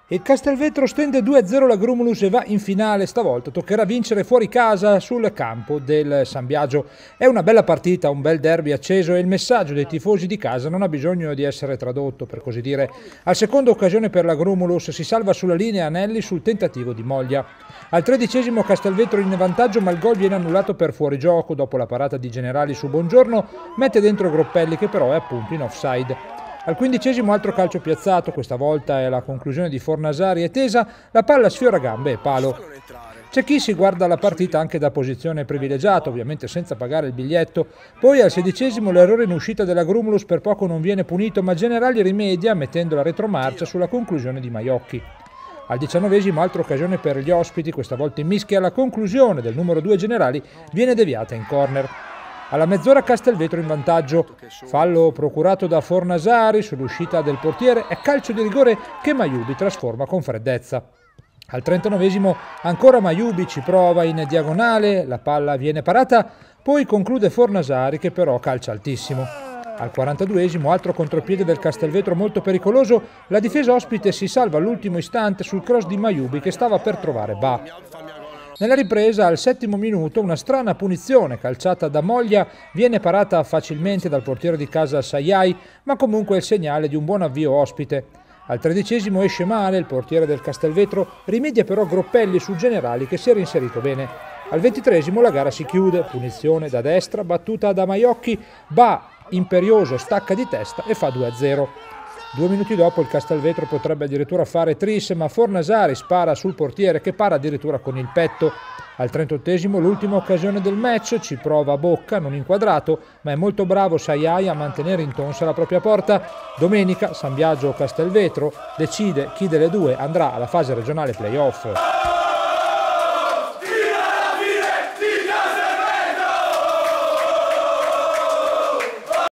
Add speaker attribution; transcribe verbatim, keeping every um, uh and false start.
Speaker 1: Il Castelvetro stende due a zero la Grumulus e va in finale. Stavolta toccherà vincere fuori casa sul campo del San Biagio. È una bella partita, un bel derby acceso e il messaggio dei tifosi di casa non ha bisogno di essere tradotto, per così dire. Al seconda occasione per la Grumulus si salva sulla linea Anelli sul tentativo di Moglia. Al tredicesimo Castelvetro in vantaggio, ma il gol viene annullato per fuorigioco. Dopo la parata di Generali su Buongiorno mette dentro Groppelli, che però è appunto in offside. Al quindicesimo altro calcio piazzato, questa volta è la conclusione di Fornasari e tesa, la palla sfiora gambe e palo. C'è chi si guarda la partita anche da posizione privilegiata, ovviamente senza pagare il biglietto. Poi al sedicesimo l'errore in uscita della Grumulus per poco non viene punito, ma Generali rimedia mettendo la retromarcia sulla conclusione di Maiocchi. Al diciannovesimo altra occasione per gli ospiti, questa volta in mischia, la conclusione del numero due Generali viene deviata in corner. Alla mezz'ora Castelvetro in vantaggio, fallo procurato da Fornasari sull'uscita del portiere e calcio di rigore che Maiubi trasforma con freddezza. Al trentanovesimo ancora Maiubi ci prova in diagonale, la palla viene parata, poi conclude Fornasari che però calcia altissimo. Al quarantaduesimo altro contropiede del Castelvetro molto pericoloso, la difesa ospite si salva all'ultimo istante sul cross di Maiubi che stava per trovare Ba. Nella ripresa, al settimo minuto, una strana punizione calciata da Moglia viene parata facilmente dal portiere di casa Sayai, ma comunque è il segnale di un buon avvio ospite. Al tredicesimo esce male, il portiere del Castelvetro rimedia però Groppelli su Generali che si era inserito bene. Al ventitresimo la gara si chiude, punizione da destra, battuta da Maiocchi, Ba, imperioso, stacca di testa e fa due a zero. Due minuti dopo il Castelvetro potrebbe addirittura fare tris, ma Fornasari spara sul portiere che para addirittura con il petto. Al trentottesimo l'ultima occasione del match, ci prova Bocca, non inquadrato, ma è molto bravo Sayai a mantenere in tonsa la propria porta. Domenica San Biagio o Castelvetro decide chi delle due andrà alla fase regionale playoff.